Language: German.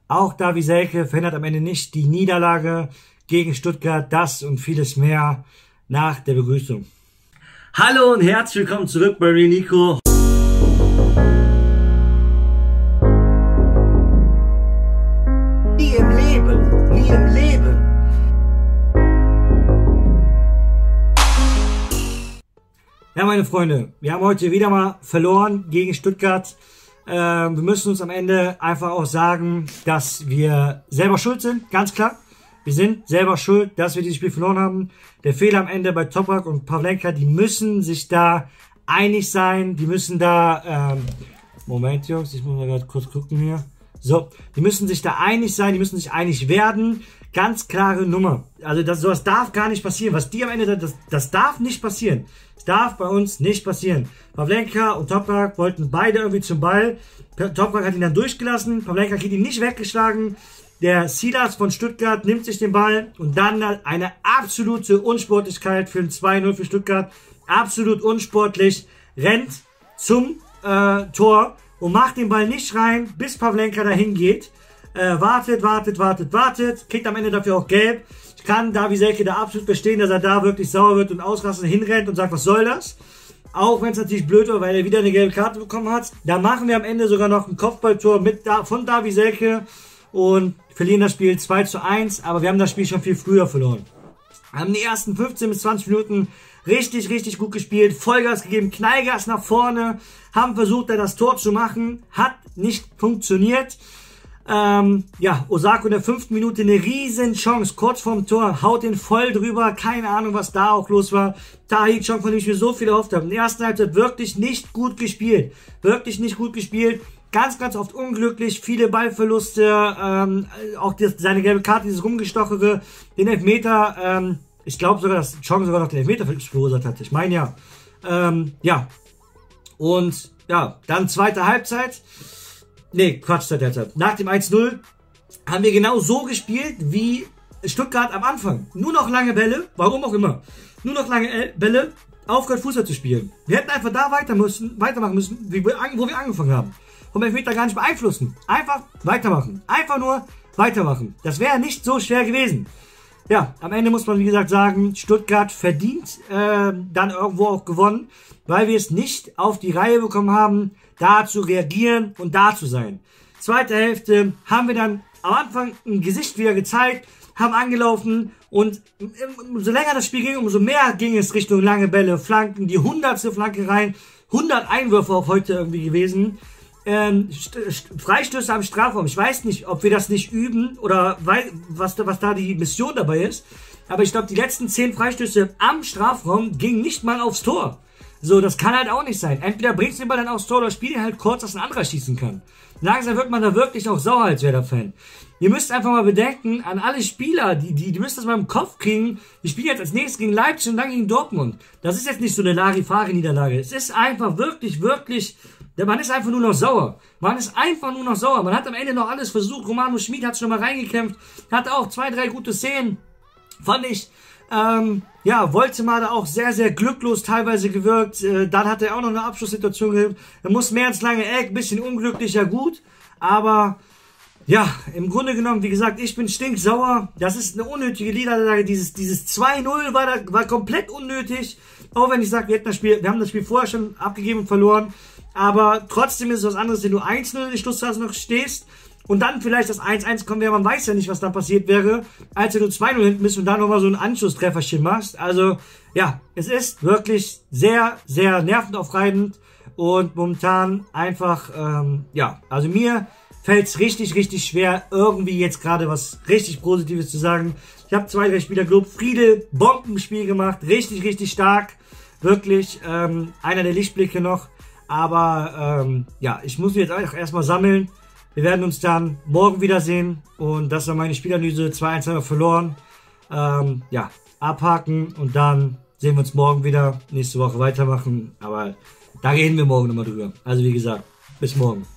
Auch Davie Selke verhindert am Ende nicht die Niederlage gegen Stuttgart. Das und vieles mehr nach der Begrüßung. Hallo und herzlich willkommen zurück bei Nico. Nie im Leben, nie im Leben. Ja, meine Freunde, wir haben heute wieder mal verloren gegen Stuttgart. Wir müssen uns am Ende einfach auch sagen, dass wir selber schuld sind, ganz klar. Wir sind selber schuld, dass wir dieses Spiel verloren haben. Der Fehler am Ende bei Toprak und Pavlenka, die müssen sich da einig sein. Die müssen da, Moment Jungs, ich muss mal gerade kurz gucken hier. So, die müssen sich da einig sein, die müssen sich einig werden. Ganz klare Nummer. Also sowas darf gar nicht passieren. Was die am Ende, das darf nicht passieren. Das darf bei uns nicht passieren. Pavlenka und Toprak wollten beide irgendwie zum Ball. Toprak hat ihn dann durchgelassen. Pavlenka hat ihn nicht weggeschlagen. Der Silas von Stuttgart nimmt sich den Ball und dann eine absolute Unsportlichkeit für ein 2-0 für Stuttgart. Absolut unsportlich. Rennt zum Tor und macht den Ball nicht rein, bis Pavlenka dahin geht. Wartet, kriegt am Ende dafür auch gelb. Ich kann Davie Selke da absolut verstehen, dass er da wirklich sauer wird und ausrastet hinrennt und sagt, was soll das? Auch wenn es natürlich blöd war, weil er wieder eine gelbe Karte bekommen hat. Da machen wir am Ende sogar noch ein Kopfballtor von Davie Selke und verlieren das Spiel 2:1, aber wir haben das Spiel schon viel früher verloren. Haben die ersten 15 bis 20 Minuten richtig gut gespielt, Vollgas gegeben, Knallgas nach vorne, haben versucht, da das Tor zu machen, hat nicht funktioniert. Ja, Osako in der 5. Minute eine riesen Chance, kurz vorm Tor, haut den voll drüber, keine Ahnung, was da auch los war. Tahir-Chong, von dem ich mir so viel erhofft habe. In der ersten Halbzeit wirklich nicht gut gespielt, ganz oft unglücklich, viele Ballverluste, auch seine gelbe Karte, dieses Rumgestochere, den Elfmeter, ich glaube sogar, dass Chong sogar noch den Elfmeter verursacht hat, ich meine ja. Ja, und ja, dann zweite Halbzeit. Nee, Quatsch, zweite Halbzeit. Nach dem 1:0 haben wir genau so gespielt wie Stuttgart am Anfang. Nur noch lange Bälle, warum auch immer. Nur noch lange Bälle, aufgehört Fußball zu spielen. Wir hätten einfach da weitermachen müssen, wo wir angefangen haben. Vom Elfmeter gar nicht beeinflussen. Einfach weitermachen. Einfach nur weitermachen. Das wäre nicht so schwer gewesen. Ja, am Ende muss man wie gesagt sagen, Stuttgart verdient dann irgendwo auch gewonnen, weil wir es nicht auf die Reihe bekommen haben, da zu reagieren und da zu sein. Zweite Hälfte haben wir dann am Anfang ein Gesicht wieder gezeigt, haben angelaufen und umso länger das Spiel ging, umso mehr ging es Richtung lange Bälle, Flanken, die 100. Flanke rein, 100 Einwürfe auch heute irgendwie gewesen. Freistöße am Strafraum. Ich weiß nicht, ob wir das nicht üben oder was da die Mission dabei ist. Aber ich glaube, die letzten 10 Freistöße am Strafraum gingen nicht mal aufs Tor. So, das kann halt auch nicht sein. Entweder bringst du den Ball dann aufs Tor oder spiel ihn halt kurz, dass ein anderer schießen kann. Langsam wird man da wirklich auch sauer als Werder-Fan. Ihr müsst einfach mal bedenken, an alle Spieler, die müsst das mal im Kopf kriegen. Die spielen jetzt als nächstes gegen Leipzig und dann gegen Dortmund. Das ist jetzt nicht so eine Larifari-Niederlage. Es ist einfach wirklich, man ist einfach nur noch sauer. Man hat am Ende noch alles versucht. Romano Schmid hat schon mal reingekämpft. Hatte auch 2, 3 gute Szenen. Fand ich, ja, Woltemade da auch sehr glücklos teilweise gewirkt. Dann hat er auch noch eine Abschlusssituation gehabt. Er muss mehr ins lange Eck, bisschen unglücklicher, gut. Aber, ja, im Grunde genommen, wie gesagt, ich bin stinksauer. Das ist eine unnötige Niederlage. Dieses 2:0 war komplett unnötig. Auch wenn ich sage, wir haben das Spiel vorher schon abgegeben und verloren. Aber trotzdem ist es was anderes, wenn du 1:0 in die Schlussphase noch stehst und dann vielleicht das 1:1 kommt, man weiß ja nicht, was da passiert wäre, als wenn du 2:0 hinten bist und dann nochmal so ein Anschlusstrefferchen machst. Also, ja, es ist wirklich sehr nervenaufreibend und momentan einfach, ja, also mir fällt es richtig schwer, irgendwie jetzt gerade was richtig Positives zu sagen. Ich habe 2, 3 Spieler gelobt. Friedel, Bombenspiel gemacht, richtig stark, wirklich, einer der Lichtblicke noch. Aber ja, ich muss mich jetzt auch erstmal sammeln. Wir werden uns dann morgen wiedersehen. Und das war meine Spielanalyse. 2:1 haben wir verloren. Ja, abhaken und dann sehen wir uns morgen wieder. Nächste Woche weitermachen. Aber da reden wir morgen nochmal drüber. Also wie gesagt, bis morgen.